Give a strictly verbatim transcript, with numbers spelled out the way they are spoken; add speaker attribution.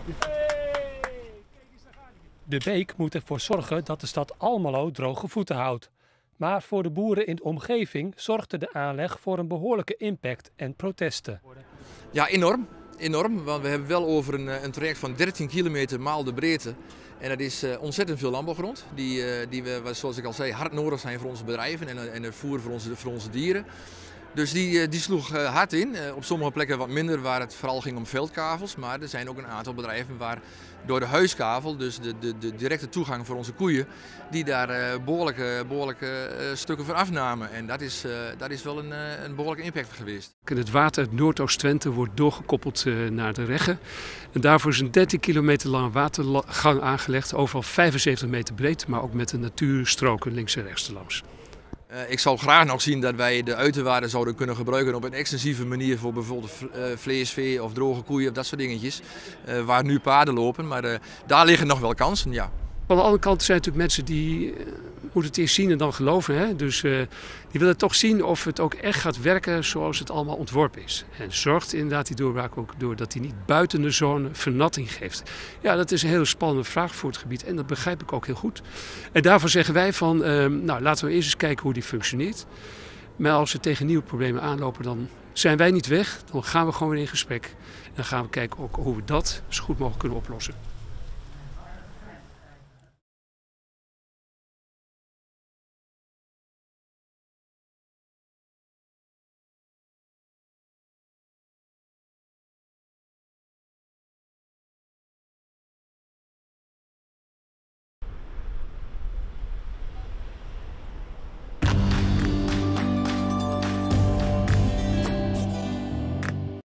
Speaker 1: De beek moet ervoor zorgen dat de stad Almelo droge voeten houdt. Maar voor de boeren in de omgeving zorgde de aanleg voor een behoorlijke impact en protesten.
Speaker 2: Ja, enorm. Enorm, want we hebben wel over een, een traject van dertien kilometer maal de breedte. En dat is uh, ontzettend veel landbouwgrond, die, uh, die we, zoals ik al zei, hard nodig zijn voor onze bedrijven en, en het voer voor onze, voor onze dieren. Dus die, die sloeg hard in. Op sommige plekken wat minder, waar het vooral ging om veldkavels. Maar er zijn ook een aantal bedrijven waar door de huiskavel, dus de, de, de directe toegang voor onze koeien, die daar behoorlijke, behoorlijke stukken van afnamen. En dat is, dat is wel een, een behoorlijke impact geweest.
Speaker 3: Het water uit Noordoost-Twente wordt doorgekoppeld naar de Regge. En daarvoor is een dertien kilometer lange watergang aangelegd, overal vijfenzeventig meter breed, maar ook met een natuurstroken links en rechts langs.
Speaker 2: Uh, ik zou graag nog zien dat wij de uiterwaarden zouden kunnen gebruiken op een extensieve manier voor bijvoorbeeld uh, vleesvee of droge koeien of dat soort dingetjes. Uh, waar nu paarden lopen, maar uh, daar liggen nog wel kansen, ja.
Speaker 3: Aan de andere kant zijn natuurlijk mensen die uh, moeten het eerst zien en dan geloven. Hè? Dus uh, die willen toch zien of het ook echt gaat werken zoals het allemaal ontworpen is. En zorgt inderdaad die doorbraak ook door dat hij niet buiten de zone vernatting geeft. Ja, dat is een hele spannende vraag voor het gebied en dat begrijp ik ook heel goed. En daarvoor zeggen wij van, uh, nou laten we eerst eens kijken hoe die functioneert. Maar als we tegen nieuwe problemen aanlopen, dan zijn wij niet weg. Dan gaan we gewoon weer in gesprek. En dan gaan we kijken ook hoe we dat zo goed mogelijk kunnen oplossen.